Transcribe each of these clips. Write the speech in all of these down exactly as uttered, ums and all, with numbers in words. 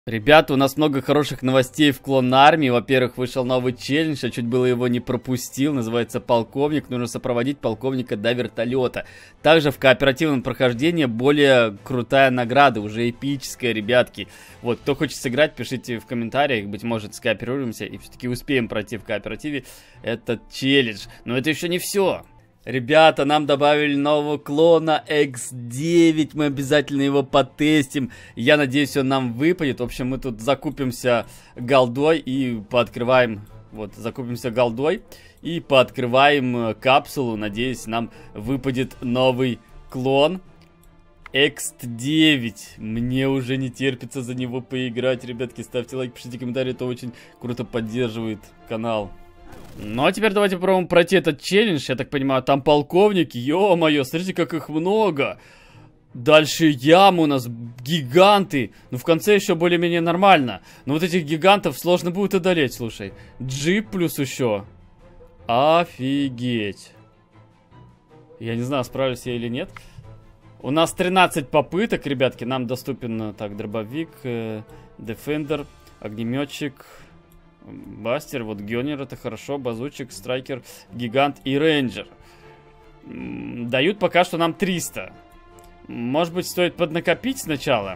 Ребята, у нас много хороших новостей в Клон Армии. Во-первых, вышел новый челлендж, я чуть было его не пропустил. Называется «Полковник». Нужно сопроводить полковника до вертолета. Также в кооперативном прохождении более крутая награда, уже эпическая, ребятки. Вот, кто хочет сыграть, пишите в комментариях. Быть может, скооперируемся и все-таки успеем пройти в кооперативе этот челлендж. Но это еще не все. Ребята, нам добавили нового клона икс девять, мы обязательно его потестим. Я надеюсь, он нам выпадет. В общем, мы тут закупимся голдой и пооткрываем... Вот, закупимся голдой и пооткрываем капсулу. Надеюсь, нам выпадет новый клон икс девять. Мне уже не терпится за него поиграть. Ребятки, ставьте лайк, пишите комментарии, это очень круто поддерживает канал. Ну а теперь давайте попробуем пройти этот челлендж. Я так понимаю, там полковники. Ё-моё, смотрите, как их много. Дальше ямы у нас, гиганты. Ну в конце еще более-менее нормально. Но вот этих гигантов сложно будет одолеть, слушай. Джип плюс еще. Офигеть. Я не знаю, справлюсь я или нет. У нас тринадцать попыток, ребятки. Нам доступен так дробовик, э, Defender, огнеметчик, Бастер, вот Гёнер, это хорошо, базучик, страйкер, гигант и рейнджер. Дают пока что нам триста. Может быть, стоит поднакопить сначала.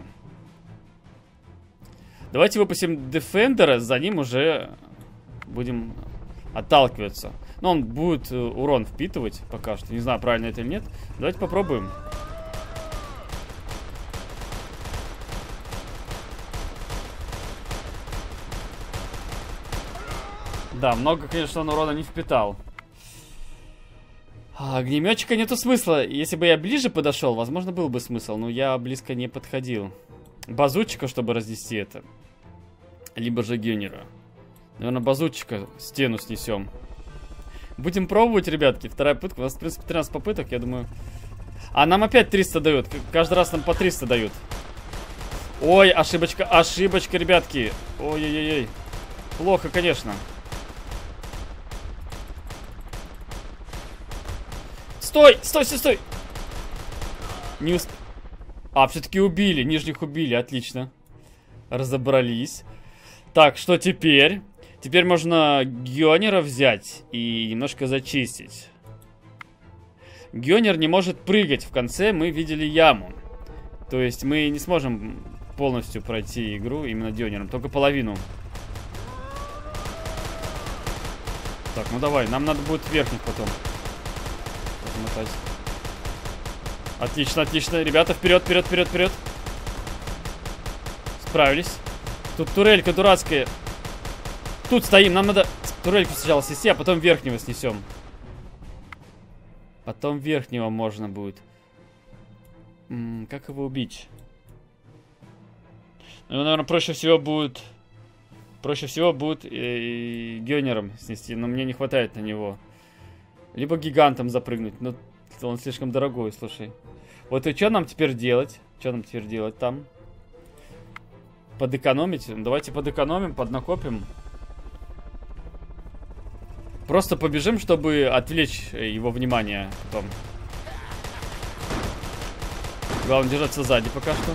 Давайте выпустим Дефендера, за ним уже будем отталкиваться. Но он будет урон впитывать пока что. Не знаю, правильно это или нет. Давайте попробуем. Да, много, конечно, он урона не впитал. А, огнеметчика нету смысла. Если бы я ближе подошел, возможно, был бы смысл. Но я близко не подходил. Базучика, чтобы разнести это. Либо же Гёнера. Наверное, базучика стену снесем. Будем пробовать, ребятки. Вторая попытка. У нас, в принципе, тринадцать попыток, я думаю. А нам опять триста дают. Каждый раз нам по триста дают. Ой, ошибочка, ошибочка, ребятки. Ой-ой-ой. Плохо, конечно. Стой, стой, стой, стой. Не усп... А, все-таки убили, нижних убили, отлично. Разобрались. Так, что теперь? Теперь можно Гёнера взять и немножко зачистить. Гёнер не может прыгать. В конце мы видели яму. То есть мы не сможем полностью пройти игру именно Гёнером, только половину. Так, ну давай, нам надо будет верхних потом мотать. Отлично, отлично. Ребята, вперед, вперед, вперед, вперед. Справились. Тут турелька дурацкая. Тут стоим, нам надо турельку сначала снести, а потом верхнего снесем. Потом верхнего можно будет. М -м, как его убить? Ну, наверное, проще всего будет... Проще всего будет э, Гёнером снести, но мне не хватает на него. Либо гигантом запрыгнуть, но он слишком дорогой, слушай. Вот и что нам теперь делать? Что нам теперь делать там? Подэкономить? Давайте подэкономим, поднакопим. Просто побежим, чтобы отвлечь его внимание потом. Главное держаться сзади пока что.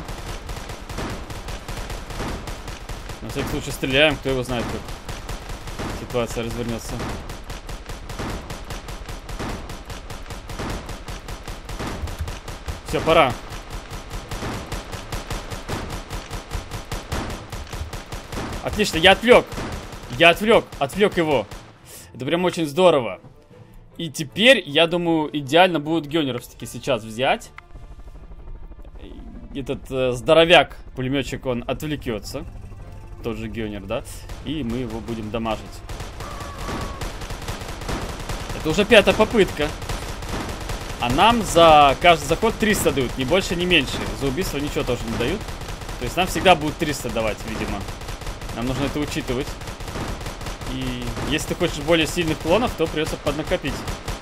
На всякий случай стреляем, кто его знает, как ситуация развернется. Все, пора. Отлично, я отвлек. Я отвлек, отвлек его. Это прям очень здорово. И теперь, я думаю, идеально будет Гёнеровский сейчас взять. Этот э, здоровяк, пулеметчик, он отвлекется. Тот же Гёнер, да? И мы его будем дамажить. Это уже пятая попытка. А нам за каждый заход триста дают, ни больше, ни меньше. За убийство ничего тоже не дают. То есть нам всегда будут триста давать, видимо. Нам нужно это учитывать. И если ты хочешь более сильных клонов, то придется поднакопить.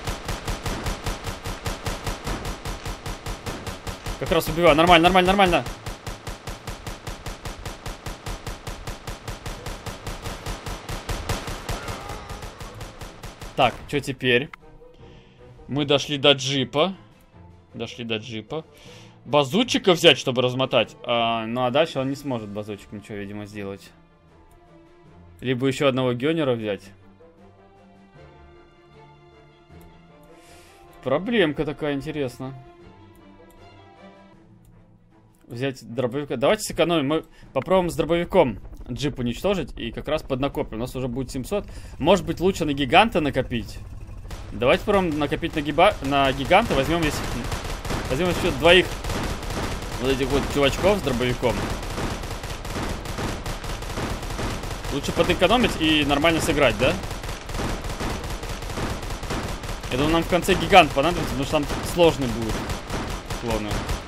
Как раз убиваю. Нормально, нормально, нормально. Так, что теперь? Мы дошли до джипа. Дошли до джипа. базучика взять, чтобы размотать. А, ну а дальше он не сможет базучик ничего, видимо, сделать. Либо еще одного гёнера взять. Проблемка такая интересная. Взять дробовика. Давайте сэкономим. Мы попробуем с дробовиком джип уничтожить и как раз поднакопим. У нас уже будет семьсот. Может быть, лучше на гиганта накопить. Давайте попробуем накопить на, гиба... на гиганта. Возьмем здесь... Возьмем еще двоих вот этих вот чувачков с дробовиком. Лучше подэкономить и нормально сыграть, да? Я думаю, нам в конце гигант понадобится, потому что там сложный будет клоны.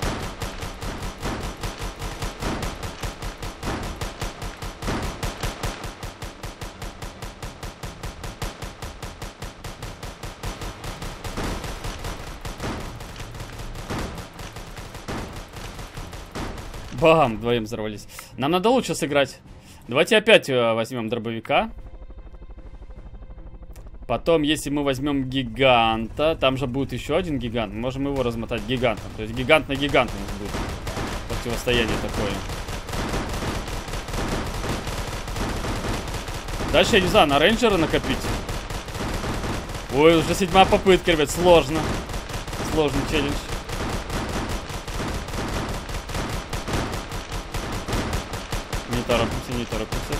Бам, вдвоем взорвались. Нам надо лучше сыграть. Давайте опять э, возьмем дробовика. Потом, если мы возьмем гиганта, там же будет еще один гигант. Мы можем его размотать гигантом. То есть гигант на гигант у нас будет противостояние такое. Дальше, я не знаю, на рейнджера накопить. Ой, уже седьмая попытка, ребят, сложно. Сложный челлендж. Не торопимся, не торопимся.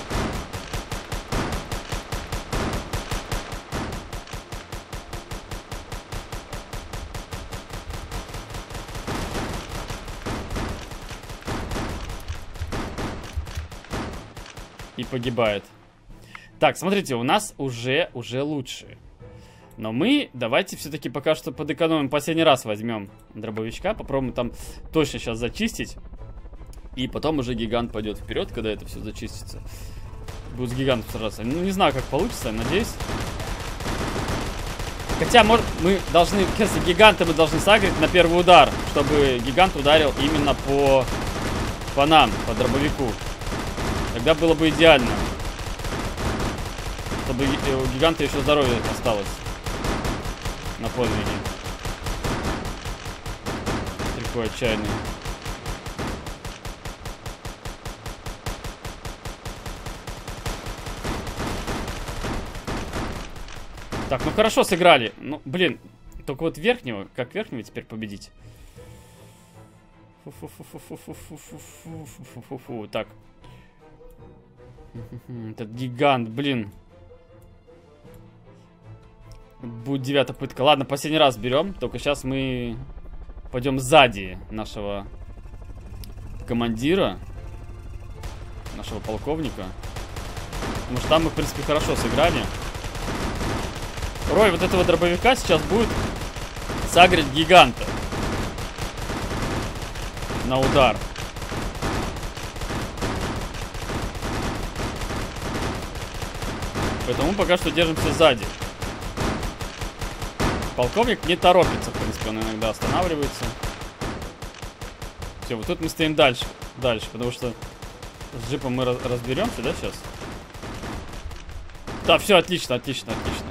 И погибает. Так, смотрите, у нас уже, уже лучше. Но мы давайте все-таки пока что подэкономим. Последний раз возьмем дробовичка. Попробуем там точно сейчас зачистить. И потом уже гигант пойдет вперед, когда это все зачистится. Будет с гигантом сражаться. Ну, не знаю, как получится, надеюсь. Хотя, может, мы должны, кажется, гиганта мы должны сагрить на первый удар, чтобы гигант ударил именно по, по нам, по дробовику. Тогда было бы идеально. Чтобы у гиганта еще здоровье осталось. На подвиге. Такой отчаянный. Так, ну хорошо сыграли. Ну, блин, только вот верхнего, как верхнего теперь победить? Фу-фу-фу-фу-фу-фу-фу-фу-фу-фу-фу. Так. Этот гигант, блин. Будет девятая попытка. Ладно, последний раз берем. Только сейчас мы пойдем сзади нашего командира. Нашего полковника. Потому что там мы, в принципе, хорошо сыграли. Рой вот этого дробовика сейчас будет сагрить гиганта на удар. Поэтому пока что держимся сзади. Полковник не торопится, в принципе, он иногда останавливается. Все, вот тут мы стоим дальше. Дальше, потому что с джипом мы разберемся, да, сейчас? Да, все, отлично, отлично, отлично.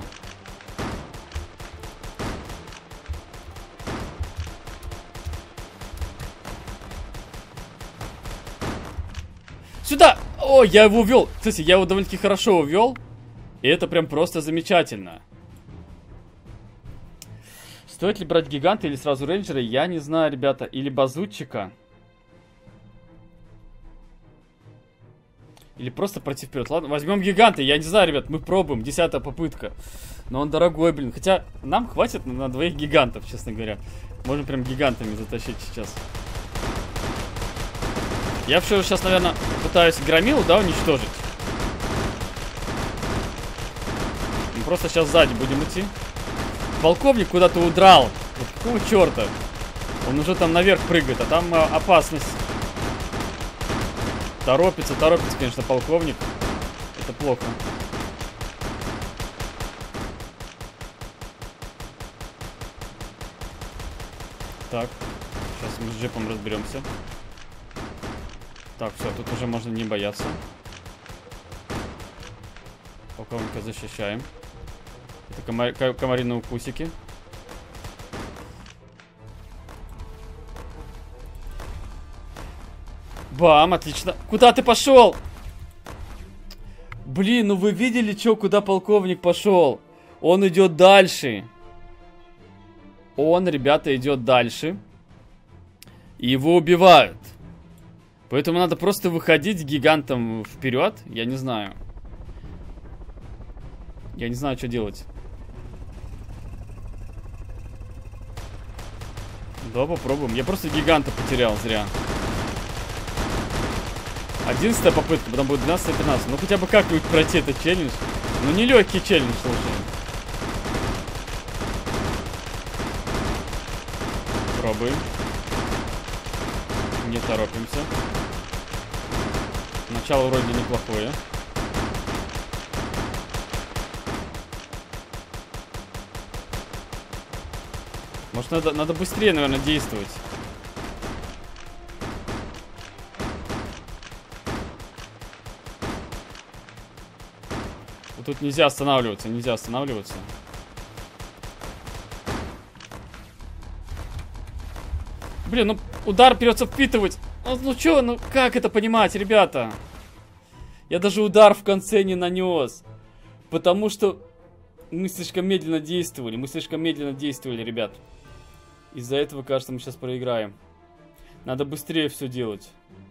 Сюда! О, я его увел. Кстати, я его довольно-таки хорошо увел. И это прям просто замечательно. Стоит ли брать гиганта или сразу рейнджера? Я не знаю, ребята. Или базутчика. Или просто пройти вперед. Ладно, возьмем гиганта. Я не знаю, ребят, мы пробуем. Десятая попытка. Но он дорогой, блин. Хотя нам хватит на, на двоих гигантов, честно говоря. Можем прям гигантами затащить сейчас. Я все сейчас, наверное, пытаюсь громилу, да, уничтожить. Мы просто сейчас сзади будем идти. Полковник куда-то удрал. Вот какого черта? Он уже там наверх прыгает, а там а, опасность. Торопится, торопится, конечно, полковник. Это плохо. Так, сейчас мы с джипом разберемся. Так, все, тут уже можно не бояться. Полковника защищаем. Это комар... комариные укусики. Бам, отлично. Куда ты пошел? Блин, ну вы видели, что, куда полковник пошел? Он идет дальше. Он, ребята, идет дальше. И его убивают. Поэтому надо просто выходить гигантом вперед. Я не знаю. Я не знаю, что делать. Да, попробуем. Я просто гиганта потерял зря. Одиннадцатая попытка, потом будет двенадцатая, пятнадцатая. Ну хотя бы как-нибудь пройти этот челлендж. Ну не легкий челлендж, слушай. Пробуем. Не торопимся. Начало вроде неплохое. Может, надо, надо быстрее, наверное, действовать. Вот тут нельзя останавливаться, нельзя останавливаться. Блин, ну удар придется впитывать. Ну, ну чё, ну как это понимать, ребята? Я даже удар в конце не нанес. Потому что мы слишком медленно действовали. Мы слишком медленно действовали, ребят. Из-за этого, кажется, мы сейчас проиграем. Надо быстрее все делать.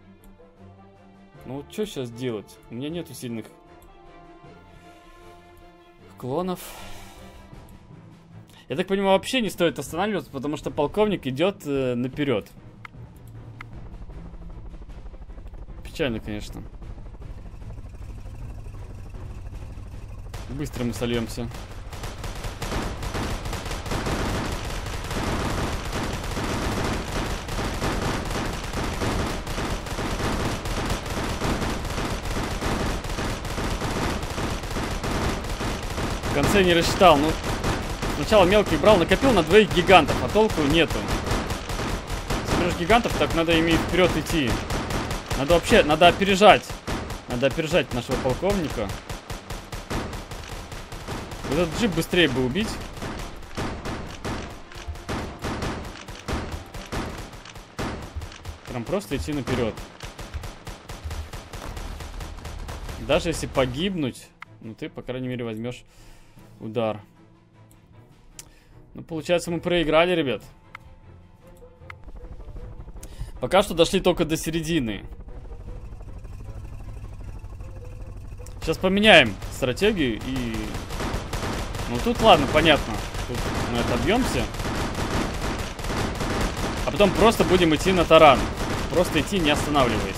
Ну вот что сейчас делать? У меня нету сильных клонов. Я так понимаю, вообще не стоит останавливаться, потому что полковник идет э, наперед. Печально, конечно. Быстро мы сольемся. В конце не рассчитал. Ну, сначала мелкий брал, накопил на двоих гигантов, а толку нету. Соберешь гигантов, так надо ими вперед идти. Надо вообще, надо опережать. Надо опережать нашего полковника. Вот этот джип быстрее бы убить. Прям просто идти наперед. Даже если погибнуть, ну ты, по крайней мере, возьмешь удар. Ну, получается, мы проиграли, ребят. Пока что дошли только до середины. Сейчас поменяем стратегию и... Ну, тут, ладно, понятно. Тут мы отобьемся. А потом просто будем идти на таран. Просто идти, не останавливаясь.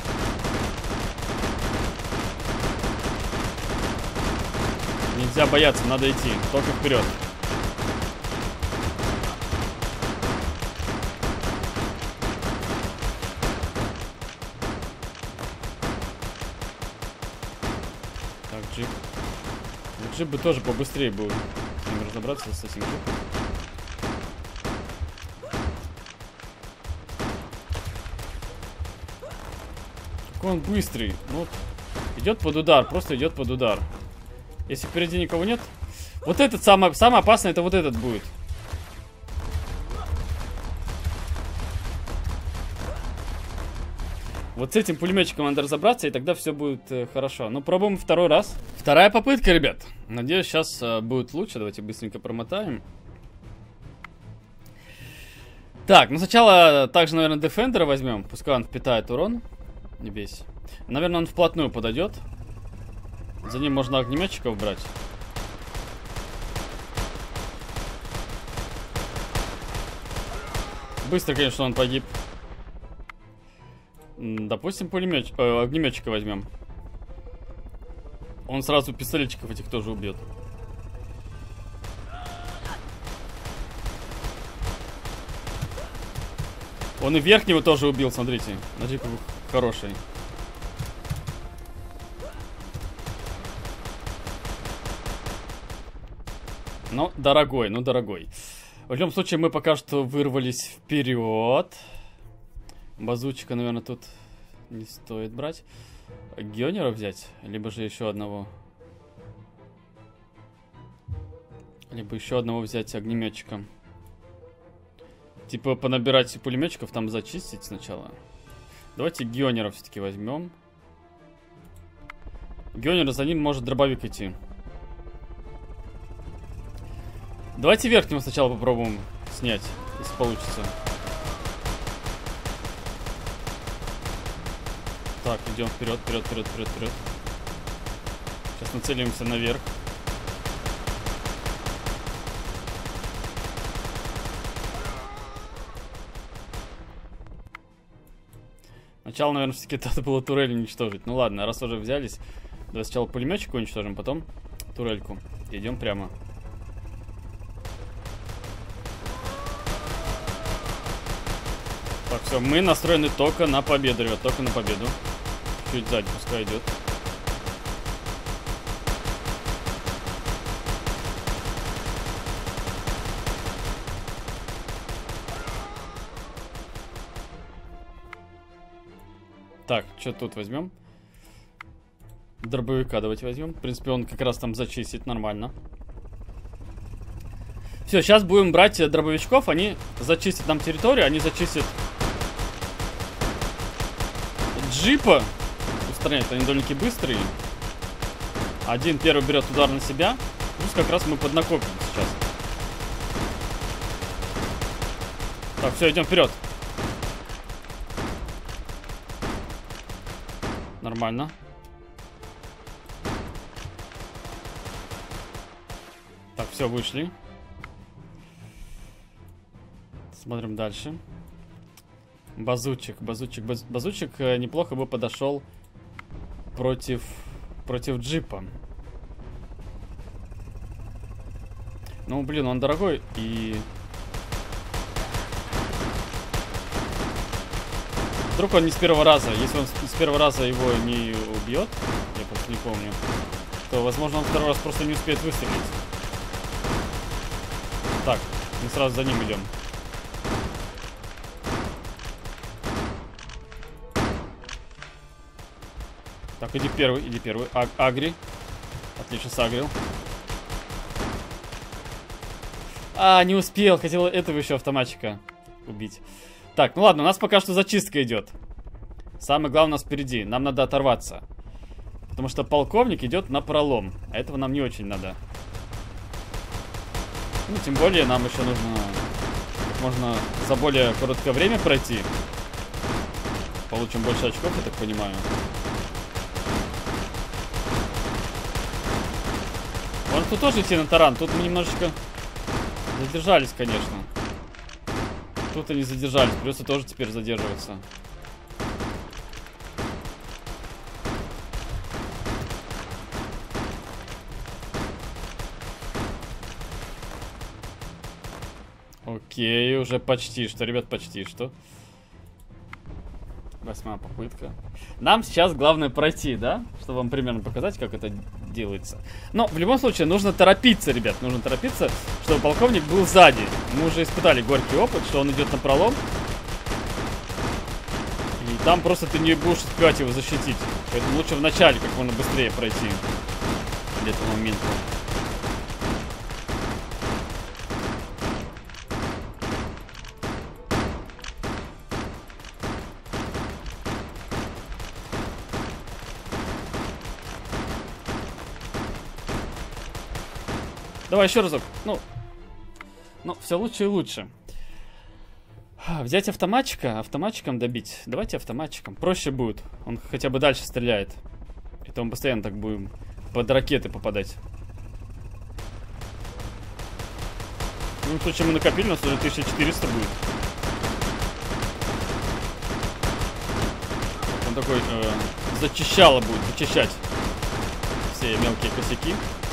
Нельзя бояться, надо идти. Только вперед. Так, джип. Джип бы тоже побыстрее был. С ним разобраться с этим джипом. Какой он быстрый. Ну, идет под удар, просто идет под удар. Если впереди никого нет. Вот этот самый, самый опасный, это вот этот будет. Вот с этим пулеметчиком надо разобраться, и тогда все будет э, хорошо. Ну, пробуем второй раз. Вторая попытка, ребят. Надеюсь, сейчас э, будет лучше. Давайте быстренько промотаем. Так, ну сначала также, наверное, Дефендера возьмем. Пускай он впитает урон. Не бейся. Наверное, он вплотную подойдет. За ним можно огнеметчиков брать. Быстро, конечно, он погиб. Допустим, пулемет... э, огнеметчика возьмем. Он сразу пистолетчиков этих тоже убьет. Он и верхнего тоже убил, смотрите. Смотри, какой хороший. Ну, дорогой, ну, дорогой. В любом случае, мы пока что вырвались вперед. Базучика, наверное, тут не стоит брать. Гионера взять, либо же еще одного. Либо еще одного взять огнеметчиком. Типа понабирать пулеметчиков, там зачистить сначала. Давайте Гионера все-таки возьмем. Гионер за ним может дробовик идти. Давайте верхнего сначала попробуем снять, если получится. Так, идем вперед, вперед, вперед, вперед, вперед. Сейчас нацелимся наверх. Сначала, наверное, все-таки надо было турель уничтожить. Ну ладно, раз уже взялись, давай сначала пулеметчик уничтожим, потом турельку. Идем прямо. Так, все, мы настроены только на победу, ребят, только на победу. Чуть сзади пускай идет. Так, что тут возьмем? Дробовика давайте возьмем. В принципе, он как раз там зачистит нормально. Все, сейчас будем брать дробовичков. Они зачистят нам территорию. Они зачистят джипа. Устраняют, они довольно-таки быстрые. Один первый берет удар на себя. Плюс как раз мы поднакопим сейчас. Так, все, идем вперед. Нормально. Так, все, вышли. Смотрим дальше. Базучик, базучик, баз... базучик э, неплохо бы подошел против, против джипа. Ну, блин, он дорогой и... Вдруг он не с первого раза. Если он с первого раза его не убьет, я просто не помню, то, возможно, он второй раз просто не успеет выстрелить. Так, мы сразу за ним идем. Так, иди первый, иди первый. А агри. Отлично, сагрил. А, не успел. Хотел этого еще автоматчика убить. Так, ну ладно, у нас пока что зачистка идет. Самое главное у нас впереди. Нам надо оторваться. Потому что полковник идет на пролом. А этого нам не очень надо. Ну, тем более, нам еще нужно как можно за более короткое время пройти. Получим больше очков, я так понимаю. Может тут тоже идти на таран. Тут мы немножечко задержались, конечно. Тут они задержались. Придется тоже теперь задерживаться. Окей, уже почти что, ребят, почти что. Восьмая попытка. Нам сейчас главное пройти, да? Чтобы вам примерно показать, как это делается. Но в любом случае нужно торопиться, ребят. Нужно торопиться, чтобы полковник был сзади. Мы уже испытали горький опыт, что он идет на пролом. И там просто ты не будешь успевать его защитить. Поэтому лучше в начале как можно быстрее пройти. Для этого момента. Давай еще разок. Ну, ну, все лучше и лучше. Взять автоматчика, автоматчиком добить. Давайте автоматчиком. Проще будет. Он хотя бы дальше стреляет. Это мы постоянно так будем под ракеты попадать. Ну, то, чем мы накопили, у нас уже тысяча четыреста будет. Он такой э, зачищало будет, зачищать все мелкие косяки.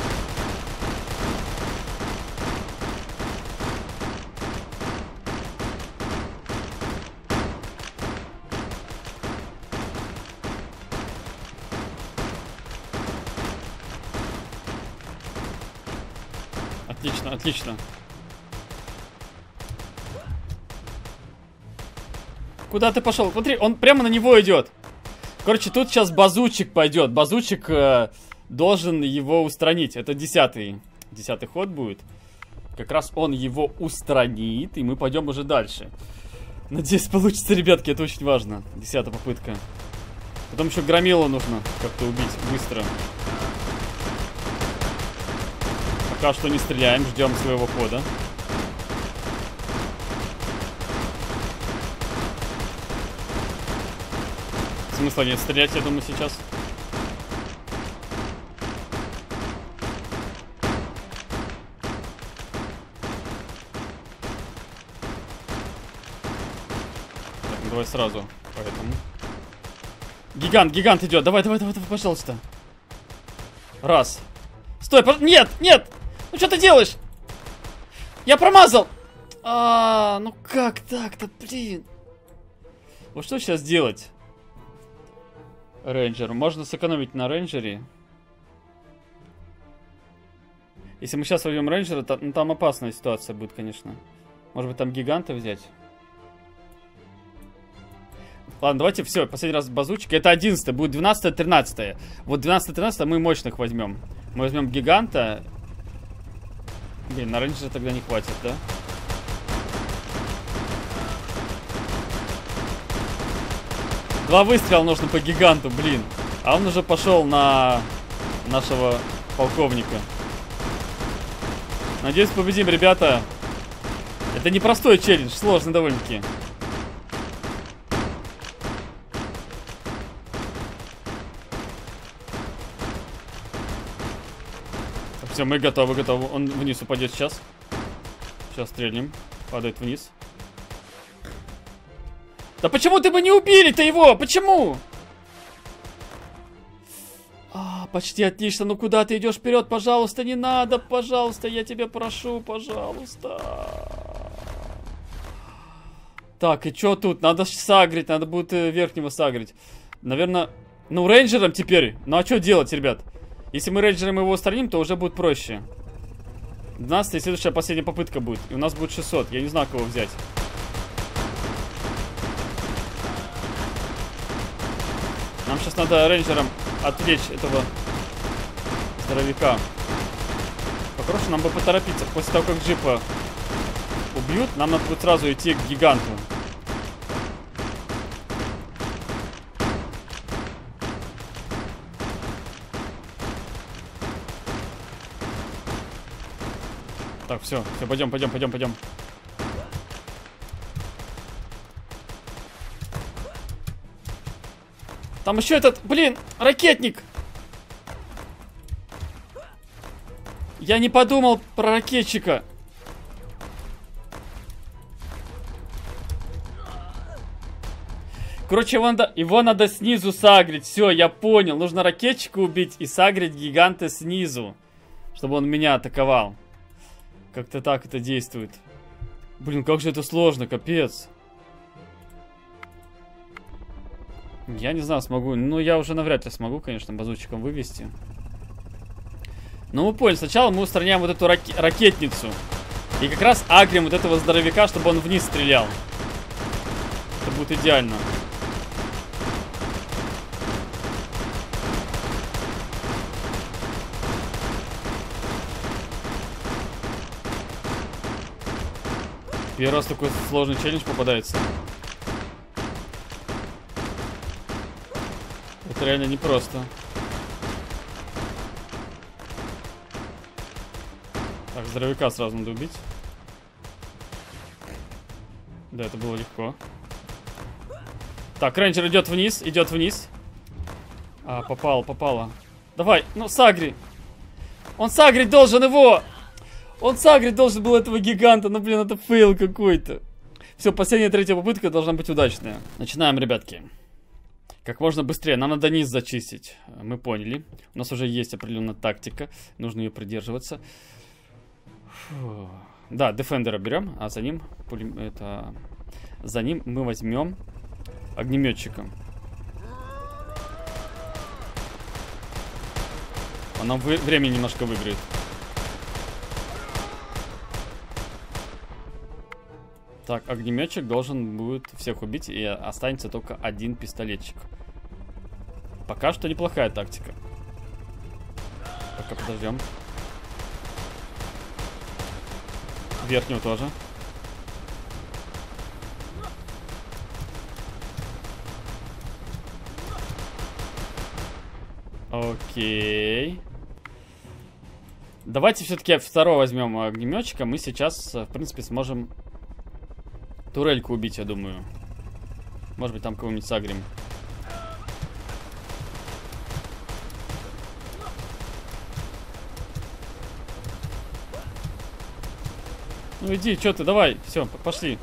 Отлично, отлично. Куда ты пошел? Смотри, он прямо на него идет. Короче, тут сейчас базучик пойдет. Базучик э, должен его устранить. Это десятый. Десятый ход будет. Как раз он его устранит, и мы пойдем уже дальше. Надеюсь, получится, ребятки, это очень важно. Десятая попытка. Потом еще громилу нужно как-то убить быстро. Пока что не стреляем, ждем своего хода. Смысла нет стрелять, я думаю, сейчас. Так, ну давай сразу. Поэтому. Гигант, гигант идет. Давай, давай, давай, давай, пожалуйста. Раз. Стой, пож... нет, нет! Ну что ты делаешь? Я промазал! А, ну как так-то, блин? Вот что сейчас делать? Рейнджер. Можно сэкономить на рейнджере. Если мы сейчас возьмем рейнджера, то, ну, там опасная ситуация будет, конечно. Может быть, там гиганта взять? Ладно, давайте все, последний раз базучки. Это одиннадцатое, будет двенадцатое, тринадцатое. Вот двенадцатое, тринадцатое мы мощных возьмем. Мы возьмем гиганта. Блин, на рейнджера тогда не хватит, да? Два выстрела нужно по гиганту, блин. А он уже пошел на нашего полковника. Надеюсь, победим, ребята. Это непростой челлендж, сложный довольно-таки. Все, мы готовы, готовы. Он вниз упадет сейчас. Сейчас стрельнем. Падает вниз. Да почему ты бы не убили-то его? Почему? А, почти отлично. Ну куда ты идешь вперед? Пожалуйста, не надо. Пожалуйста, я тебя прошу. Пожалуйста. Так, и что тут? Надо сагрить. Надо будет верхнего сагрить. Наверное, ну рейнджером теперь. Ну а что делать, ребят? Если мы рейнджером его устраним, то уже будет проще. двенадцатая, следующая последняя попытка будет. И у нас будет шестьсот. Я не знаю, кого взять. Нам сейчас надо рейнджером отвлечь этого здоровяка. По-хорошему, нам бы поторопиться. После того, как джипа убьют, нам надо будет сразу идти к гиганту. Так, все, все, пойдем, пойдем, пойдем, пойдем. Там еще этот, блин, ракетник. Я не подумал про ракетчика. Короче, его надо, его надо снизу сагрить. Все, я понял. Нужно ракетчика убить и сагрить гиганта снизу, чтобы он меня атаковал. Как-то так это действует. Блин, как же это сложно, капец. Я не знаю, смогу. Ну, я уже навряд ли смогу, конечно, базучиком вывести. Ну, вы поняли. Сначала мы устраняем вот эту раке ракетницу. И как раз агрим вот этого здоровяка, чтобы он вниз стрелял. Это будет идеально. Первый раз такой сложный челлендж попадается. Это реально непросто. Так, здоровяка сразу надо убить. Да, это было легко. Так, рейнджер идет вниз, идет вниз. А, попал, попало. Давай, ну сагри. Он сагрить должен его. Он сагрить должен был этого гиганта. Ну, блин, это фейл какой-то. Все, последняя третья попытка должна быть удачная. Начинаем, ребятки. Как можно быстрее. Нам надо низ зачистить. Мы поняли. У нас уже есть определенная тактика. Нужно ее придерживаться. Фу. Да, дефендера берем, а за ним пулем... это... за ним мы возьмем огнеметчика. Он нам вы... время немножко выиграет. Так, огнеметчик должен будет всех убить, и останется только один пистолетчик. Пока что неплохая тактика. Пока подождем. Верхнего тоже. Окей. Давайте все-таки второго возьмем огнеметчика. Мы сейчас, в принципе, сможем турельку убить, я думаю. Может быть, там кого-нибудь сагрим. Ну иди, что ты, давай, все, пошли.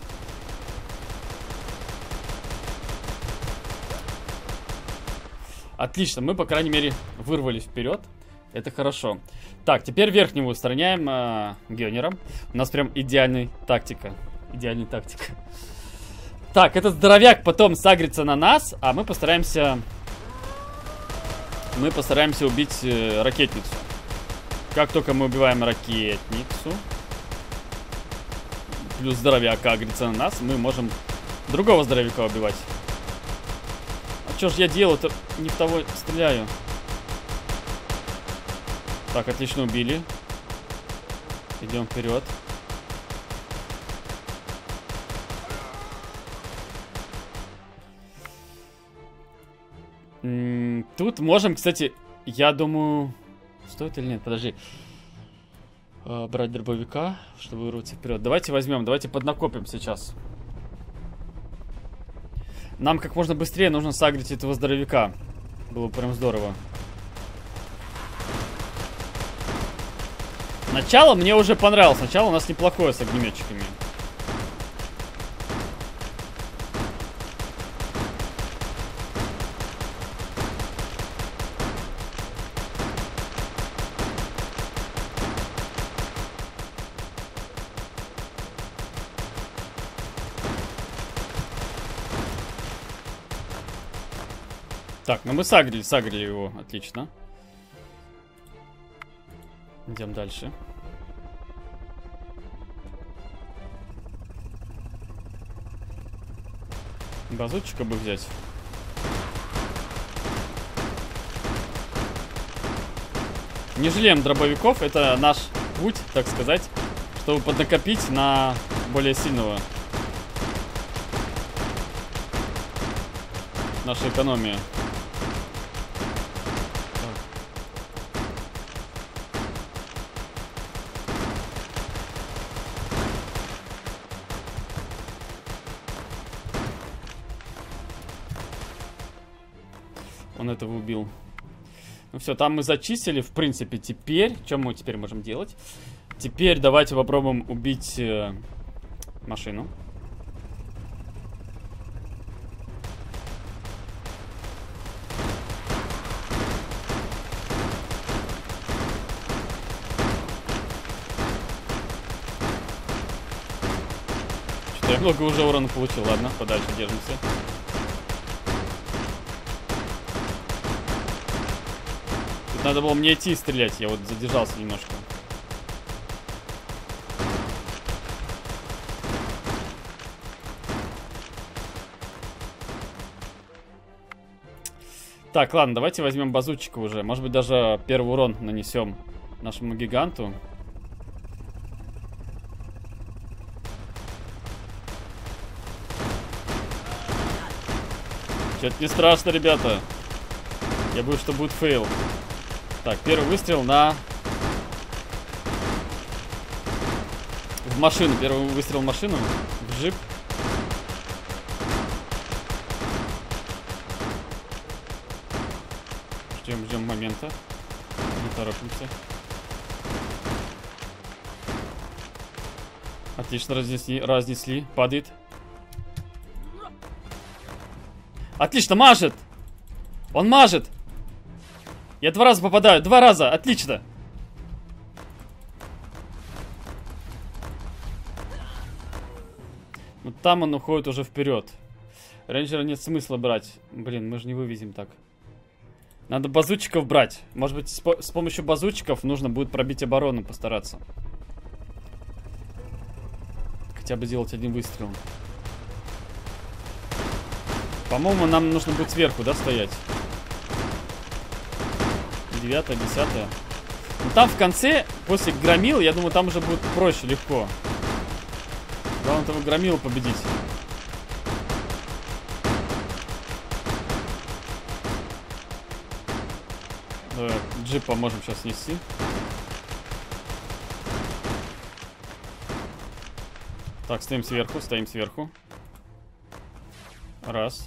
Отлично, мы, по крайней мере, вырвались вперед. Это хорошо. Так, теперь верхнего устраняем э, Гёнером. У нас прям идеальная тактика. Идеальная тактика. Так, этот здоровяк потом сагрится на нас, а мы постараемся... Мы постараемся убить э, ракетницу. Как только мы убиваем ракетницу, плюс здоровяк агрится на нас, мы можем другого здоровяка убивать. А что ж я делаю-то? Не в того стреляю. Так, отлично убили. Идем вперед. М-м, тут можем, кстати, я думаю... Стоит или нет? Подожди. Э, брать дробовика, чтобы вырваться вперед. Давайте возьмем, давайте поднакопим сейчас. Нам как можно быстрее нужно сагрить этого здоровяка. Было прям здорово. Начало мне уже понравилось. Начало у нас неплохое с огнеметчиками. Так, ну мы сагрили, сагрили его. Отлично. Идем дальше. Базучика бы взять. Не жалеем дробовиков. Это наш путь, так сказать, чтобы поднакопить на более сильного. Наша экономия. Он этого убил. Ну все, там мы зачистили, в принципе, теперь... Что мы теперь можем делать? Теперь давайте попробуем убить э, машину. Что-то я много уже урона получил. Ладно, подальше держимся. Надо было мне идти и стрелять, я вот задержался немножко. Так, ладно, давайте возьмем базучика уже. Может быть, даже первый урон нанесем нашему гиганту. Что-то не страшно, ребята. Я боюсь, что будет фейл. Так, первый выстрел на... В машину. Первый выстрел в машину. В джип. Ждем, ждем момента. Не торопимся. Отлично, разнесли, разнесли. Падает. Отлично, мажет! Он мажет! Я два раза попадаю. Два раза. Отлично. Вот там он уходит уже вперед. Рейнджера нет смысла брать. Блин, мы же не вывезем так. Надо базучиков брать. Может быть, с, по с помощью базучиков нужно будет пробить оборону, постараться. Хотя бы сделать один выстрел. По-моему, нам нужно будет сверху, да, стоять? Девятое, десятое. Ну там в конце, после громил, я думаю, там уже будет проще, легко. Главное этого громила победить. э, джип поможем сейчас снести. Так, стоим сверху, стоим сверху. Раз.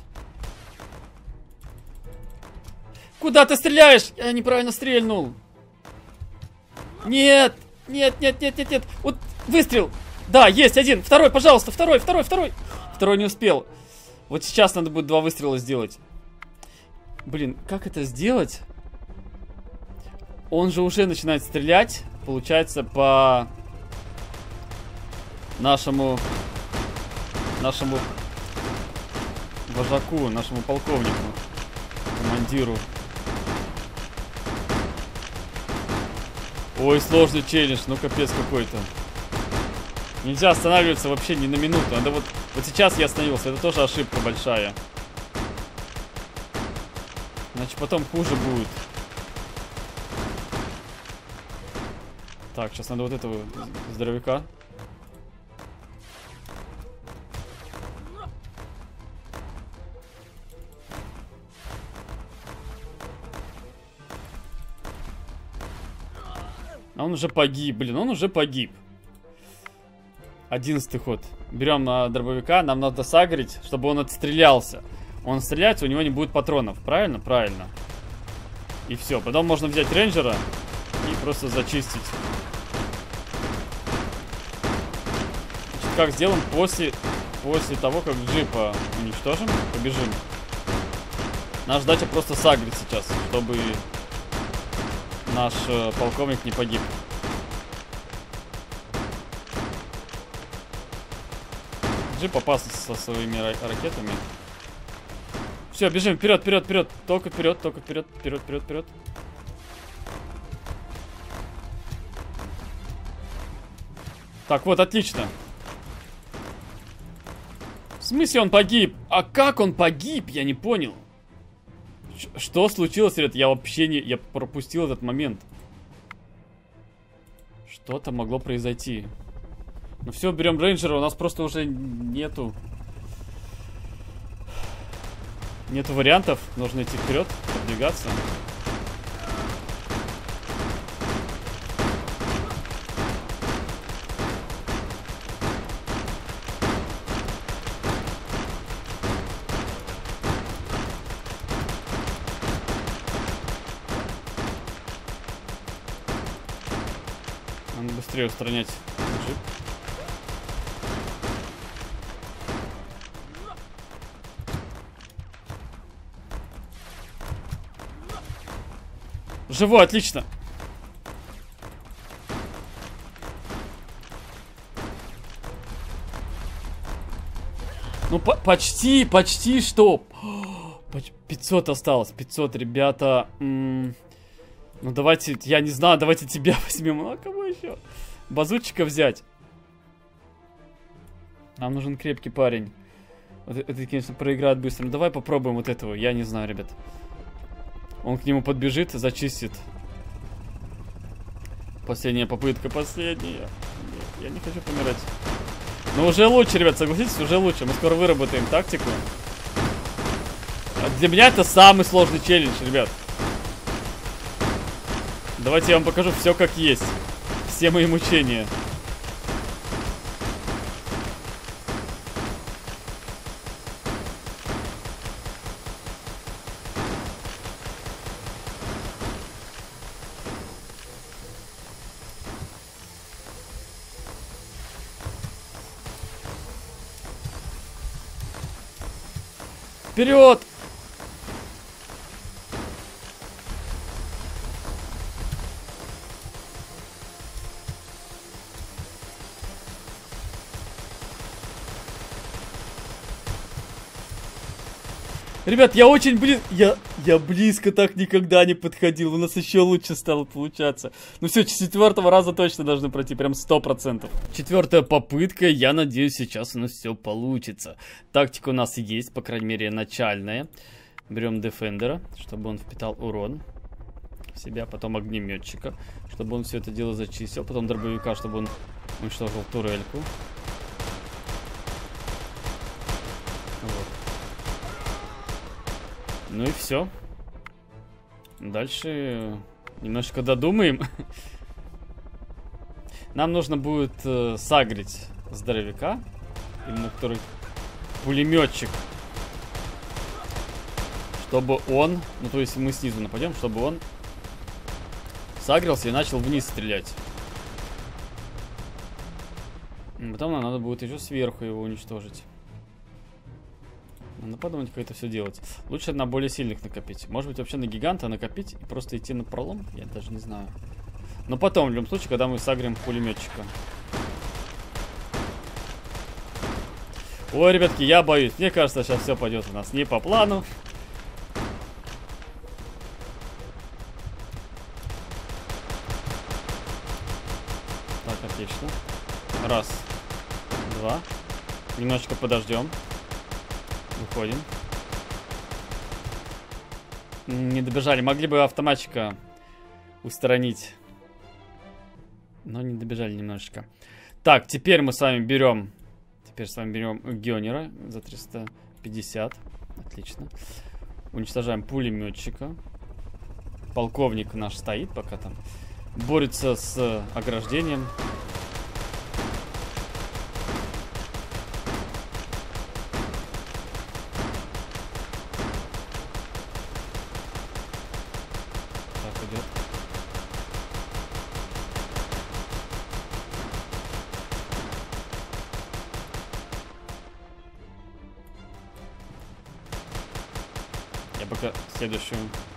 Куда ты стреляешь? Я неправильно стрельнул. Нет, нет, нет, нет, нет, нет. Вот выстрел. Да, есть один. Второй, пожалуйста, второй, второй, второй. Второй не успел. Вот сейчас надо будет два выстрела сделать. Блин, как это сделать? Он же уже начинает стрелять. Получается, по нашему нашему вожаку, нашему полковнику, командиру. Ой, сложный челлендж, ну капец какой-то. Нельзя останавливаться вообще ни на минуту. Надо вот, вот сейчас я остановился, это тоже ошибка большая. Значит, потом хуже будет. Так, сейчас надо вот этого здоровяка. А он уже погиб, блин, он уже погиб. Одиннадцатый ход. Берем на дробовика, нам надо сагрить, чтобы он отстрелялся. Он стреляется, у него не будет патронов, правильно? Правильно. И все, потом можно взять рейнджера и просто зачистить. Значит, как сделаем после, после того, как джипа уничтожим, побежим. Наша задача просто сагрить сейчас, чтобы наш э, полковник не погиб. Джип опасен со своими ракетами. Все, бежим, вперед, вперед, вперед. Только вперед, только вперед, вперед, вперед, вперед. Так, вот, отлично. В смысле он погиб? А как он погиб? Я не понял. Что случилось, ребят? Я вообще не... Я пропустил этот момент. Что-то могло произойти. Ну все, берем рейнджера. У нас просто уже нету... Нету вариантов. Нужно идти вперед, продвигаться. Надо быстрее устранять джип. Живой, отлично. Ну, по почти, почти что. пятьсот осталось, пятьсот, ребята. М -м ну, давайте, я не знаю, давайте тебя возьмем. Ну, а кого еще? Базучика взять. Нам нужен крепкий парень. Вот это, конечно, проиграет быстро. Ну, давай попробуем вот этого. Я не знаю, ребят. Он к нему подбежит и зачистит. Последняя попытка, последняя. Нет, я не хочу помирать. Но уже лучше, ребят, согласитесь, уже лучше. Мы скоро выработаем тактику. Для меня это самый сложный челлендж, ребят. Давайте я вам покажу все как есть. Все мои мучения. Вперед! Ребят, я очень близко... Я, я близко так никогда не подходил. У нас еще лучше стало получаться. Ну все, с четвертого раза точно должны пройти. Прям сто процентов. Четвертая попытка. Я надеюсь, сейчас у нас все получится. Тактика у нас есть, по крайней мере, начальная. Берем Дефендера, чтобы он впитал урон в себя. Потом огнеметчика, чтобы он все это дело зачистил. Потом дробовика, чтобы он уничтожил турельку. Вот. Ну и все. Дальше Немножко додумаем. Нам нужно будет э, сагрить здоровяка. Именно который пулеметчик. Чтобы он... Ну, то есть мы снизу нападем, чтобы он сагрился и начал вниз стрелять. Потом нам надо будет еще сверху его уничтожить. Надо подумать, как это все делать. Лучше на более сильных накопить. Может быть, вообще на гиганта накопить и просто идти на пролом? Я даже не знаю. Но потом, в любом случае, когда мы сагрим пулеметчика. Ой, ребятки, я боюсь. Мне кажется, сейчас все пойдет у нас не по плану. Так, отлично. Раз. Два. Немножечко подождем. Выходим. Не добежали. Могли бы автоматчика устранить. Но не добежали немножечко. Так, теперь мы с вами берем... Теперь с вами берем Гёнера за триста пятьдесят. Отлично. Уничтожаем пулеметчика. Полковник наш стоит пока там. Борется с ограждением. Я пока следующую...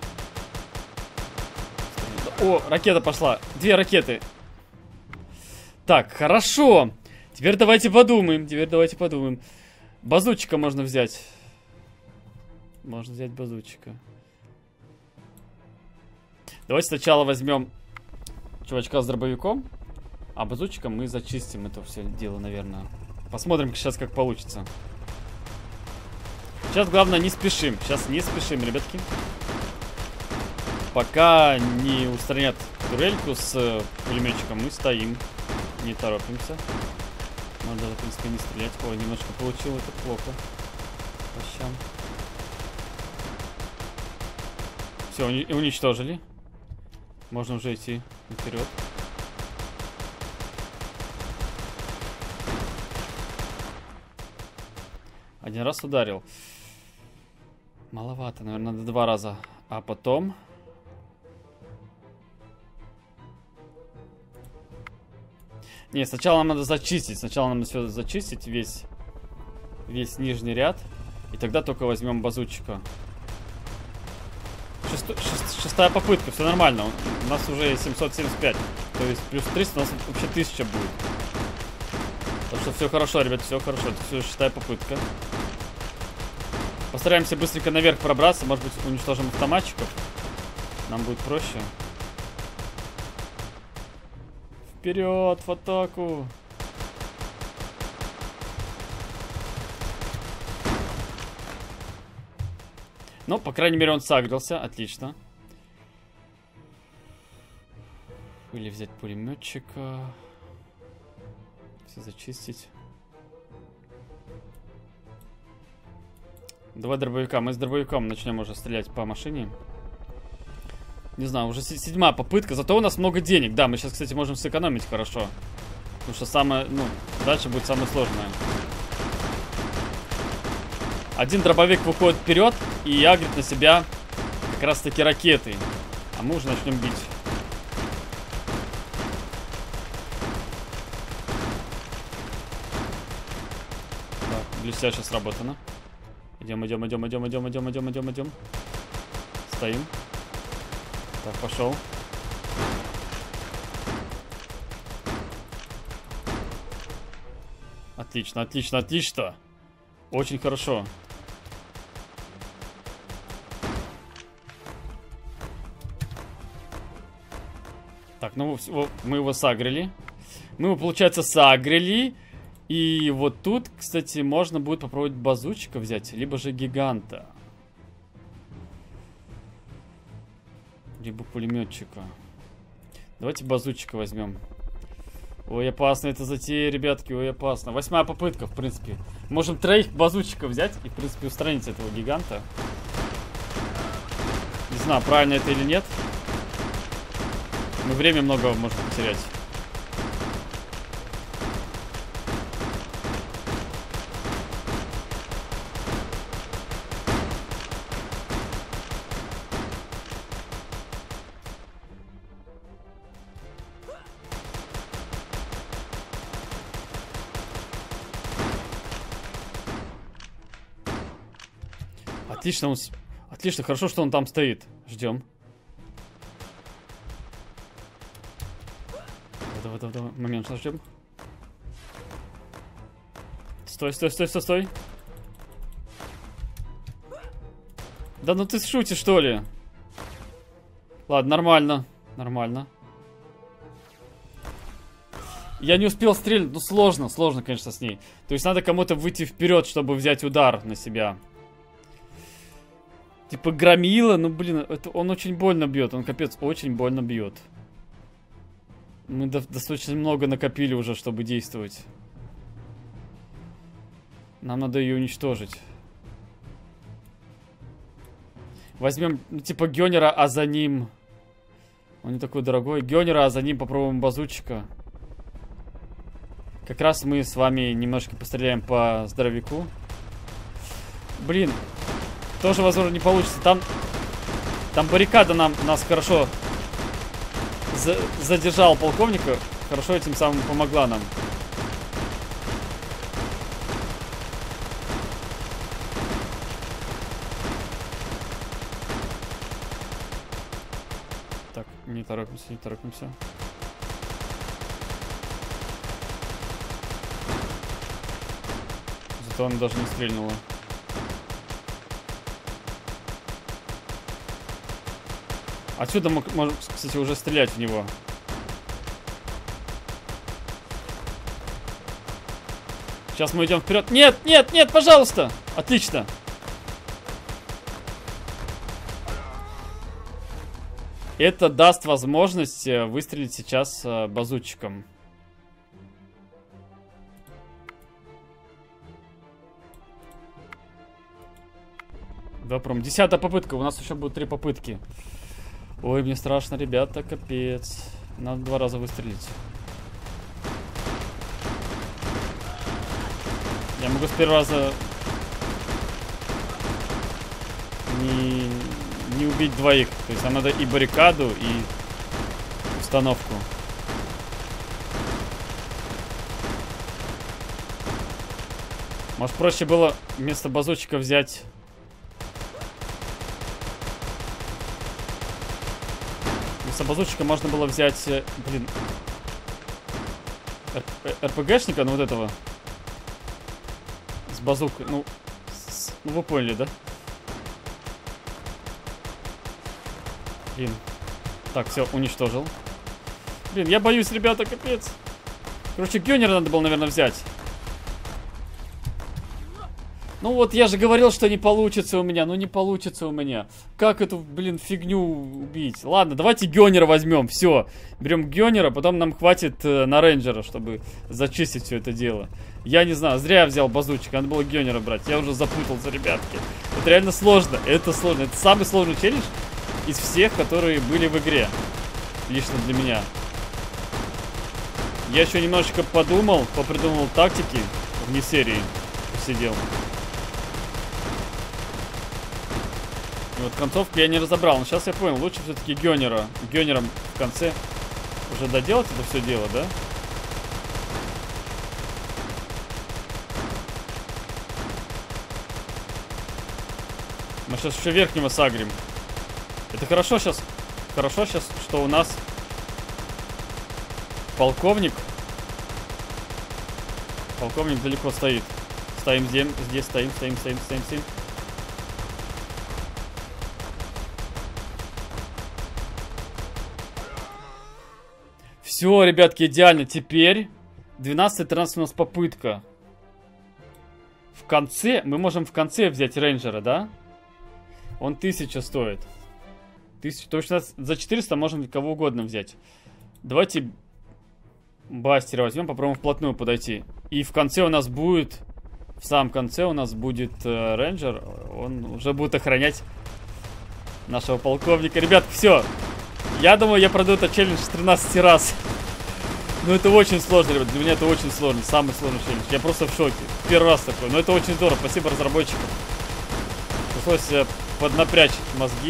О, ракета пошла. Две ракеты. Так, хорошо. Теперь давайте подумаем. Теперь давайте подумаем. Базучика можно взять. Можно взять базучика. Давайте сначала возьмем чувачка с дробовиком. А базучиком мы зачистим это все дело, наверное. Посмотрим сейчас, как получится. Сейчас главное не спешим. Сейчас не спешим, ребятки. Пока не устранят турельку с пулеметчиком, мы стоим. Не торопимся. Надо, в принципе, не стрелять. Ой, немножко получилось, это плохо. По щам. Все, уни уничтожили. Можно уже идти вперед. Один раз ударил. Маловато, наверное, надо два раза. А потом... Не, сначала нам надо зачистить. Сначала нам надо все зачистить, весь, весь нижний ряд. И тогда только возьмем базучика. Шесто, шест, шестая попытка, все нормально. У нас уже семьсот семьдесят пять. То есть плюс триста, у нас вообще тысяча будет. Так что все хорошо, ребят, все хорошо. Это все шестая попытка. Постараемся быстренько наверх пробраться. Может быть, уничтожим автоматчиков. Нам будет проще. Вперед, в атаку! Ну, по крайней мере, он сагрился. Отлично. Или взять пулеметчика. Все зачистить. Давай дробовика. Мы с дробовиком начнем уже стрелять по машине. Не знаю, уже седьмая попытка. Зато у нас много денег. Да, мы сейчас, кстати, можем сэкономить хорошо. Потому что самое, ну, дальше будет самое сложное. Один дробовик выходит вперед и агрит на себя как раз таки ракеты. А мы уже начнем бить. Так, блестяще сработано. Идем, идем, идем, идем, идем, идем, идем, идем, идем. Стоим. Так, пошел. Отлично, отлично, отлично. Очень хорошо. Так, ну мы его сагрили. Мы его, получается, сагрили. И вот тут, кстати, можно будет попробовать базучика взять, либо же гиганта. Либо пулеметчика. Давайте базучика возьмем. Ой, опасно это затея, ребятки, ой, опасно. Восьмая попытка, в принципе. Можем троих базучиков взять и, в принципе, устранить этого гиганта. Не знаю, правильно это или нет. Мы время много можем потерять. Отлично, он... Отлично, хорошо, что он там стоит. Ждем. Давай, давай, давай. Момент, ждем. Стой, стой, стой, стой, стой. Да ну ты шутишь, что ли? Ладно, нормально. Нормально. Я не успел стрелять. Ну, сложно, сложно, конечно, с ней. То есть надо кому-то выйти вперед, чтобы взять удар на себя. Типа громила, ну блин, это, он очень больно бьет, он капец очень больно бьет. Мы до, достаточно много накопили уже, чтобы действовать. Нам надо ее уничтожить. Возьмем, ну, типа Гёнера, а за ним... Он не такой дорогой. Гёнера, а за ним попробуем базучика. Как раз мы с вами немножко постреляем по здоровяку. Блин. Тоже, возможно, не получится. Там, там баррикада нам, нас хорошо за, задержала полковника. Хорошо этим самым помогла нам. Так, не торопимся, не торопимся. Зато она даже не стрельнула. Отсюда мы можем, кстати, уже стрелять в него. Сейчас мы идем вперед. Нет, нет, нет, пожалуйста. Отлично. Это даст возможность выстрелить сейчас базучиком. Да, прям десятая попытка. У нас еще будет три попытки. Ой, мне страшно, ребята, капец. Надо два раза выстрелить. Я могу с первого раза не, не убить двоих. То есть нам надо и баррикаду, и установку. Может, проще было вместо базучика взять... С базучика можно было взять, блин, РПГшника, ну вот этого, с базукой, ну, с, ну вы поняли, да? Блин, так, все, уничтожил. Блин, я боюсь, ребята, капец. Короче, Гёнера надо было, наверное, взять. Ну вот, я же говорил, что не получится у меня. Ну не получится у меня. Как эту, блин, фигню убить? Ладно, давайте Гёнера возьмем. Все. Берем Гёнера, потом нам хватит э, на рейнджера, чтобы зачистить все это дело. Я не знаю, зря я взял базучик. Надо было Гёнера брать. Я уже запутался, ребятки. Это реально сложно. Это сложно. Это самый сложный челлендж из всех, которые были в игре. Лично для меня. Я еще немножечко подумал, попридумывал тактики вне серии. Посидел. И вот концовку я не разобрал, но сейчас я понял, лучше все-таки Гёнера, Гёнером в конце уже доделать это все дело, да? Мы сейчас еще верхнего сагрим. Это хорошо сейчас, хорошо сейчас, что у нас полковник, полковник далеко стоит. Стоим здесь, здесь стоим, стоим, стоим, стоим, стоим. Все, ребятки, идеально. Теперь двенадцать-тринадцать у нас попытка. В конце, мы можем в конце взять рейнджера, да? Он тысяча стоит. Тысяча, то есть у нас за четыреста можем кого угодно взять. Давайте Бастера возьмем, попробуем вплотную подойти. И в конце у нас будет, в самом конце у нас будет э, рейнджер. Он уже будет охранять нашего полковника. Ребят, все. Я думаю, я пройду этот челлендж тринадцать раз. Ну это очень сложно, ребят. Для меня это очень сложно. Самый сложный челлендж. Я просто в шоке. Первый раз такой. Но это очень здорово. Спасибо разработчикам. Пришлось поднапрячь мозги.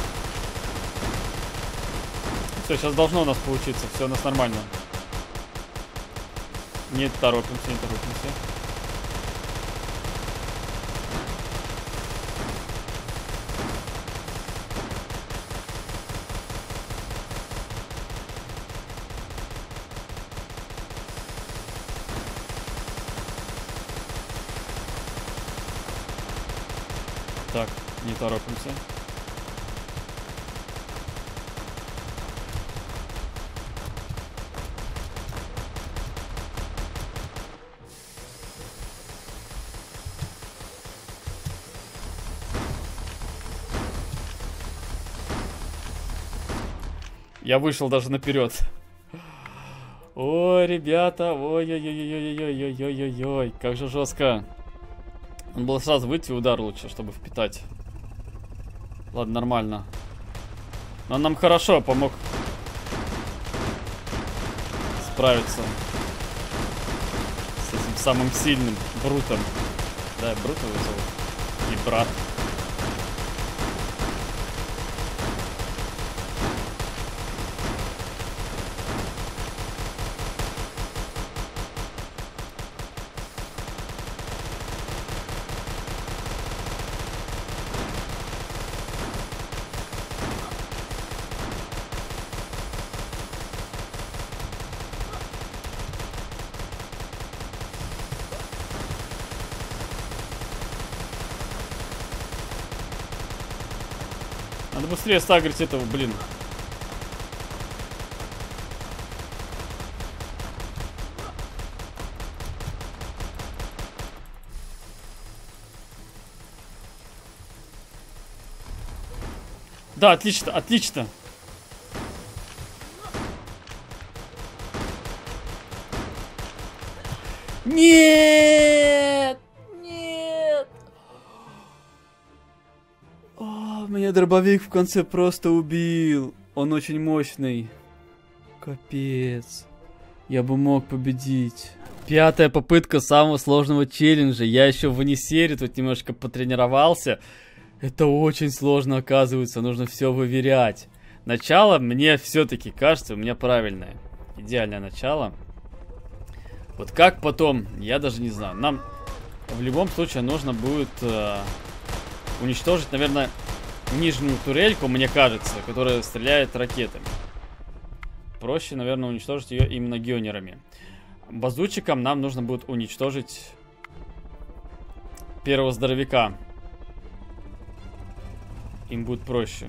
Все, сейчас должно у нас получиться. Все у нас нормально. Не торопимся, не торопимся. Так, не торопимся. Я вышел даже наперед. Ой, ребята, ой-ой-ой-ой-ой-ой-ой-ой-ой, как же жестко. Он был сразу выйти удар лучше, чтобы впитать. Ладно, нормально. Но он нам хорошо помог справиться с этим самым сильным Брутом. Да, Брут его зовут. И брат. Надо быстрее стагрить этого, блин. Да, отлично, отлично. Нет! Нет! О, меня дробовик в конце просто убил. Он очень мощный. Капец. Я бы мог победить. Пятая попытка самого сложного челленджа. Я еще в Унисере тут немножко потренировался. Это очень сложно, оказывается. Нужно все выверять. Начало мне все-таки кажется у меня правильное. Идеальное начало. Вот как потом, я даже не знаю. Нам в любом случае нужно будет э, уничтожить, наверное, нижнюю турельку, мне кажется, которая стреляет ракетами. Проще, наверное, уничтожить ее именно гионерами. Базучикам нам нужно будет уничтожить первого здоровяка. Им будет проще.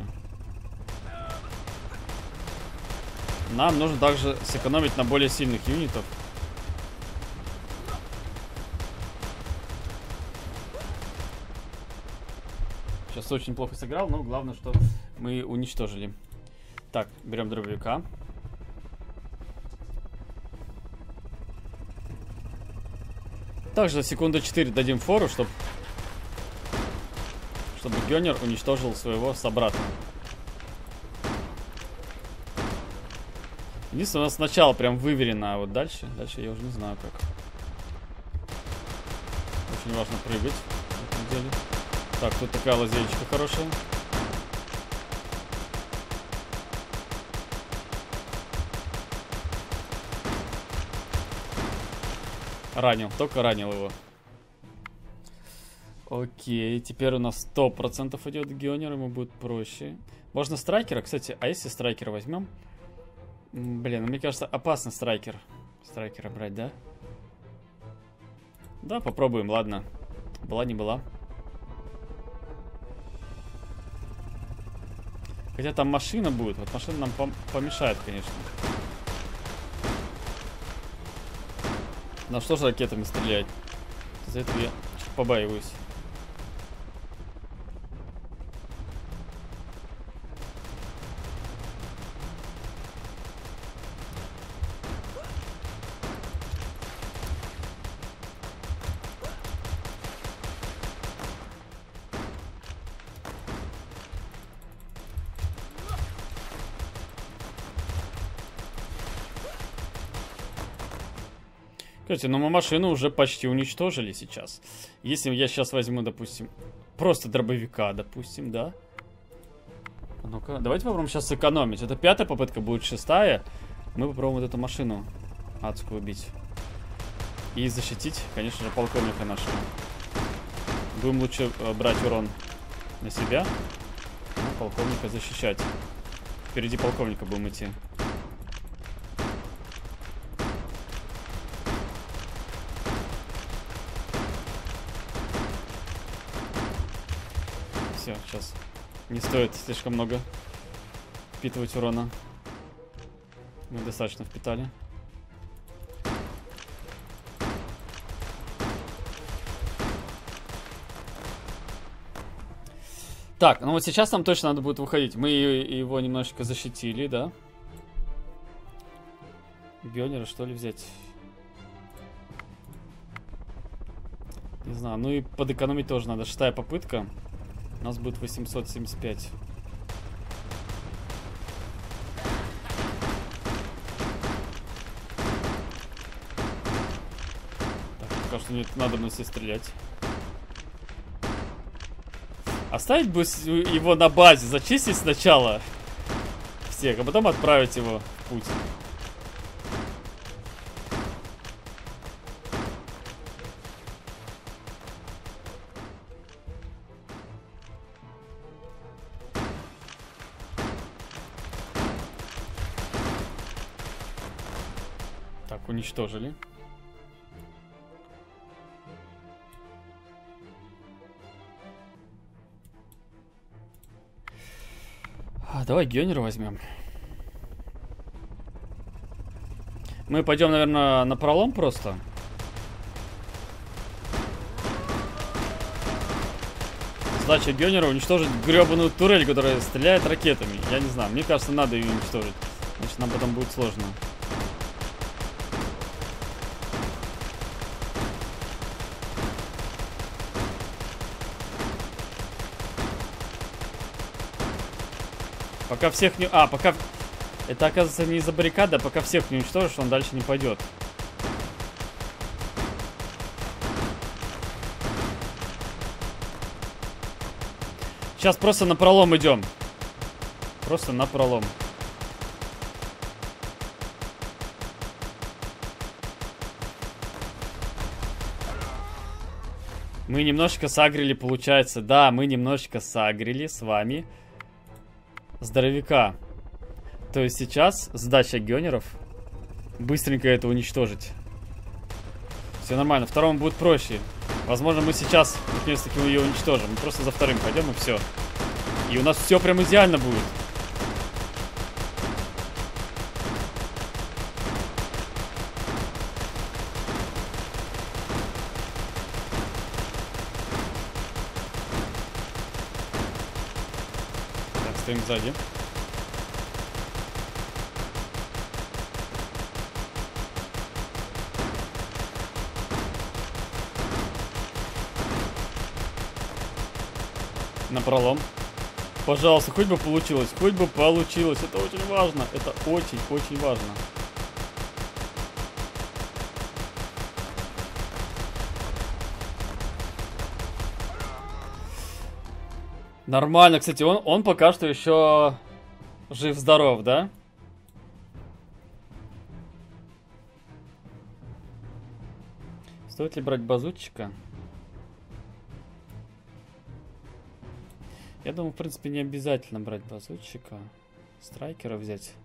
Нам нужно также сэкономить на более сильных юнитов. Сейчас очень плохо сыграл, но главное, что мы уничтожили. Так, берем дробовика. Также секунду четыре дадим фору, чтобы чтобы Гёнер уничтожил своего собрата. Единственное, у нас сначала прям выверено, а вот дальше, дальше я уже не знаю как. Очень важно прыгать на этом деле. Так, тут такая лазеечка хорошая. Ранил, только ранил его. Окей, теперь у нас сто процентов идет Гионер, ему будет проще. Можно страйкера, кстати, а если страйкера возьмем? Блин, ну, мне кажется, опасно страйкер. Страйкера брать, да? Да, попробуем, ладно. Была не была. Хотя там машина будет, вот машина нам пом помешает, конечно. На что же ракетами стрелять? За это я побаиваюсь. Кстати, ну мы машину уже почти уничтожили сейчас. Если я сейчас возьму, допустим, просто дробовика, допустим, да? Ну-ка, давайте попробуем сейчас сэкономить. Это пятая попытка, будет шестая. Мы попробуем вот эту машину адскую убить. И защитить, конечно же, полковника нашего. Будем лучше э, брать урон на себя, а полковника защищать. Впереди полковника будем идти. Все, сейчас не стоит слишком много впитывать урона. Мы достаточно впитали. Так, ну вот сейчас нам точно надо будет выходить. Мы его немножечко защитили, да? Гёнера, что ли, взять? Не знаю, ну и подэкономить тоже надо. Шестая попытка. У нас будет восемьсот семьдесят пять. Так, пока что нет надобности стрелять. Оставить бы его на базе, зачистить сначала всех, а потом отправить его в путь. Так, уничтожили. А, давай Гёнера возьмем. Мы пойдем, наверное, на пролом просто. Задача Гёнера уничтожить гребаную турель, которая стреляет ракетами. Я не знаю, мне кажется, надо ее уничтожить. Значит, нам потом будет сложно. Пока всех не... А, пока... Это, оказывается, не из-за баррикады, а пока всех не уничтожишь, он дальше не пойдет. Сейчас просто на пролом идем. Просто на пролом. Мы немножечко сагрили, получается. Да, мы немножечко сагрили с вами здоровяка. То есть сейчас задача гёнеров быстренько это уничтожить. Все нормально. Второму будет проще. Возможно, мы сейчас наконец-таки ее уничтожим. Мы просто за вторым пойдем и все. И у нас все прям идеально будет. Так, стоим сзади. На пролом. Пожалуйста, хоть бы получилось, хоть бы получилось. Это очень важно. Это очень-очень важно. Нормально, кстати, он, он пока что еще жив-здоров, да? Стоит ли брать базутчика? Я думаю, в принципе, не обязательно брать базутчика. Страйкера взять.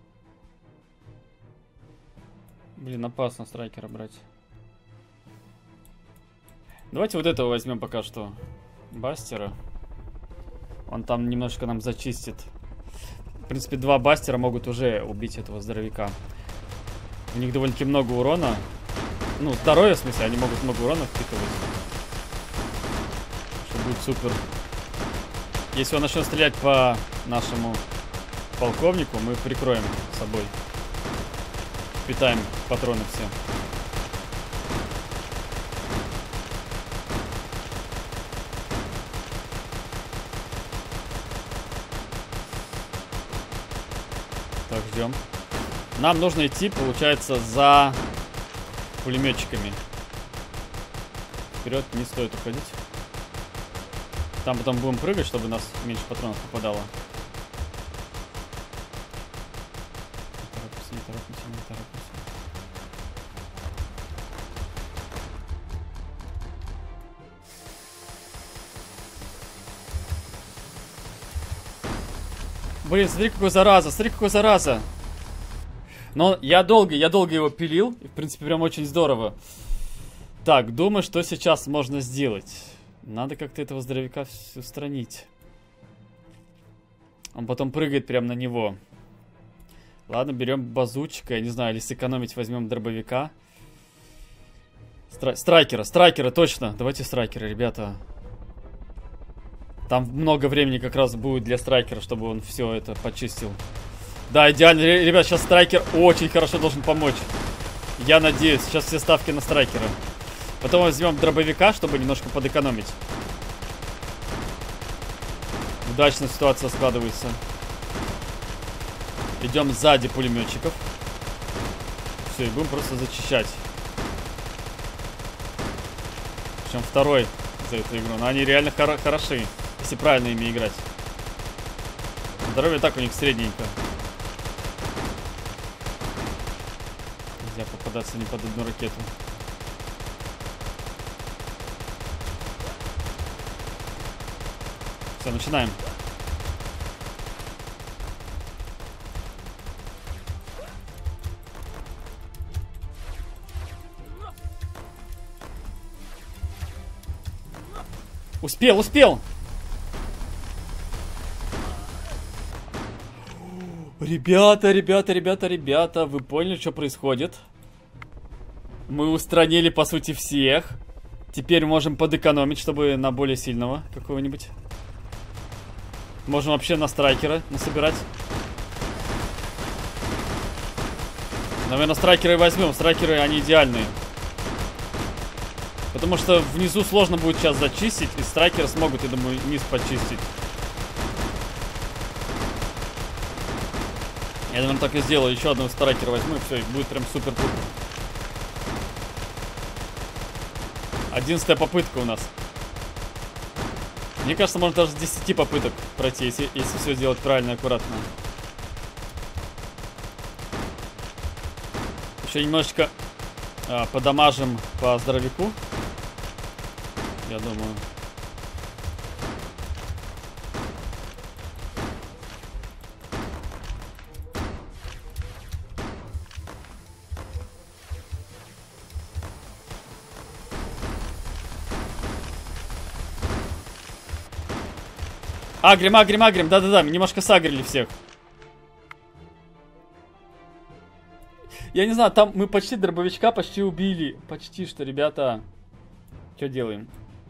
Блин, опасно страйкера брать. Давайте вот этого возьмем пока что. Бастера. Он там немножко нам зачистит. В принципе, два бастера могут уже убить этого здоровяка. У них довольно-таки много урона. Ну, здоровье, в смысле, они могут много урона впитывать. Что будет супер. Если он начнет стрелять по нашему полковнику, мы прикроем собой. Питаем патроны все. Так, ждем. Нам нужно идти, получается, за пулеметчиками. Вперед не стоит уходить. Там потом будем прыгать, чтобы нас меньше патронов попадало. Не торопимся, не торопимся, не торопимся. Блин, смотри, какой зараза, смотри, какой зараза. Но я долго, я долго его пилил. И, в принципе, прям очень здорово. Так, думаю, что сейчас можно сделать. Надо как-то этого здоровяка устранить. Он потом прыгает прямо на него. Ладно, берем базучика. Я не знаю, или сэкономить возьмем дробовика. Стра страйкера, страйкера, точно. Давайте страйкера, ребята. Там много времени как раз будет для страйкера, чтобы он все это почистил. Да, идеально. Ребят, сейчас страйкер очень хорошо должен помочь. Я надеюсь. Сейчас все ставки на страйкера. Потом возьмем дробовика, чтобы немножко подэкономить. Удачная ситуация складывается. Идем сзади пулеметчиков. Все, и будем просто зачищать. Причем второй за эту игру. Но они реально хор хороши, если правильно ими играть. Здоровье так у них средненько. Нельзя попадаться ни под одну ракету. Все, начинаем. Успел, успел! Ребята, ребята, ребята, ребята, вы поняли, что происходит? Мы устранили, по сути, всех. Теперь можем подэкономить, чтобы на более сильного какого-нибудь. Можем вообще на страйкера насобирать. Наверное, страйкеры возьмем. Страйкеры, они идеальные. Потому что внизу сложно будет сейчас зачистить. И страйкеры смогут, я думаю, низ почистить. Я, наверное, так и сделаю. Еще одного страйкера возьму, и все, и будет прям супер-пупер. Одиннадцатая попытка у нас. Мне кажется, можно даже с десяти попыток пройти, если, если все сделать правильно и аккуратно. Еще немножечко а, подамажим по здоровяку. Я думаю. Агрим, агрим, агрим, да-да-да, немножко сагрили всех. Я не знаю, там мы почти дробовичка почти убили. Почти что, ребята. Что делаем?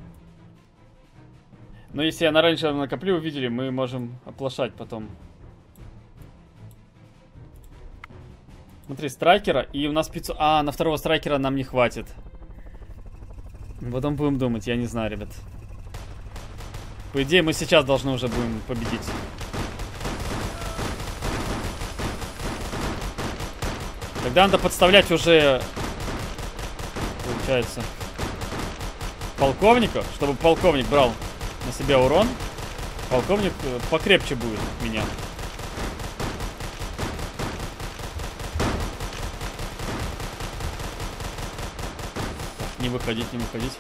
Но если я на раньше накоплю, увидели, мы можем оплошать потом. Смотри, страйкера, и у нас пятьсот... А, на второго страйкера нам не хватит. Потом будем думать, я не знаю, ребят. По идее, мы сейчас должны уже будем победить. Тогда надо подставлять уже, получается, полковника, чтобы полковник брал на себя урон. Полковник покрепче будет меня. Так, не выходить, не выходить.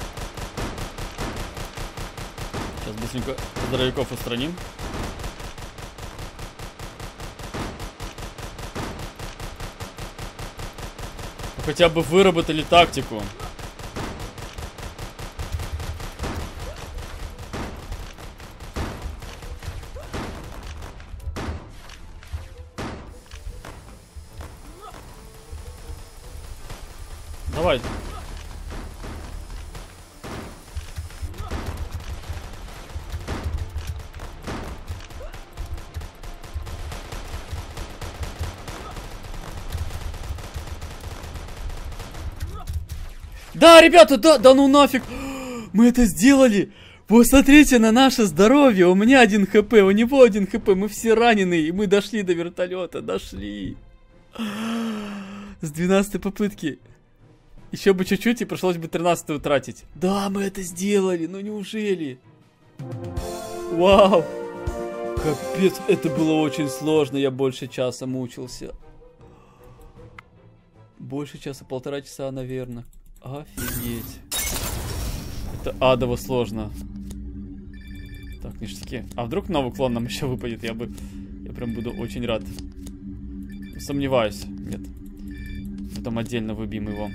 Сейчас быстренько здоровяков устраним. Хотя бы выработали тактику. Давай. Да, ребята, да, да ну нафиг. Мы это сделали. Посмотрите на наше здоровье. У меня один хп, у него один хп. Мы все раненые. И мы дошли до вертолета. Дошли. С двенадцатой попытки. Еще бы чуть-чуть и пришлось бы тринадцатую тратить. Да, мы это сделали, ну неужели? Вау! Капец, это было очень сложно, я больше часа мучился. Больше часа, полтора часа, наверное. Офигеть. Это адово сложно. Так, ништяки. А вдруг новый клон нам еще выпадет? Я бы... Я прям буду очень рад. Сомневаюсь. Нет. Потом отдельно выбьем его.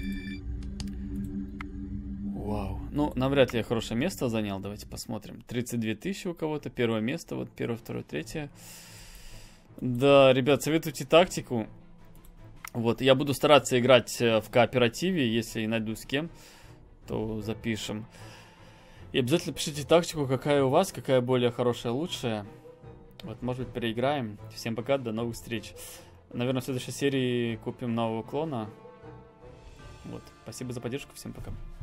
Вау. Ну, навряд ли я хорошее место занял. Давайте посмотрим. тридцать две тысячи у кого-то. Первое место. Вот первое, второе, третье. Да, ребят, советуйте тактику. Вот, я буду стараться играть в кооперативе. Если найду с кем, то запишем. И обязательно пишите тактику, какая у вас, какая более хорошая, лучшая. Вот, может быть, переиграем. Всем пока, до новых встреч. Наверное, в следующей серии купим нового клона. Вот, спасибо за поддержку, всем пока.